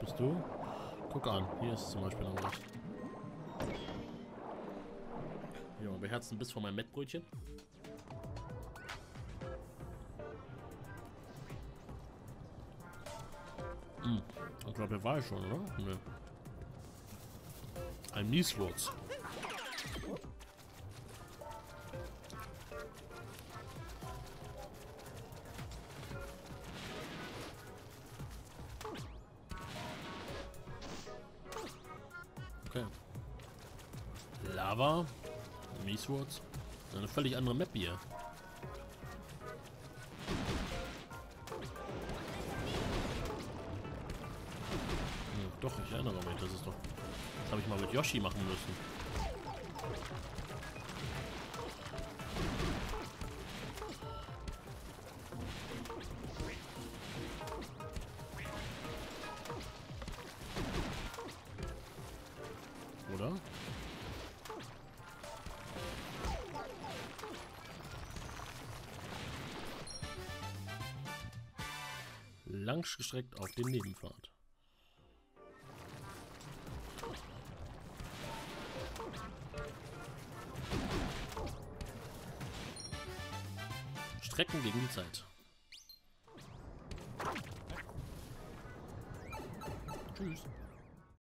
Bist du? Guck an, hier ist zum Beispiel noch was. Ja, beherzen bis von meinem Mettbrötchen. Ich glaube, der war ja schon, oder? Ne. Ein Nieslotz. Okay. Lava. Mieswurz. Eine völlig andere Map hier. Doch, ich erinnere mich, das ist doch... Das habe ich mal mit Yoshi machen müssen. Oder? Langgestreckt auf dem Nebenpfad. Strecken gegen die Zeit. Tschüss.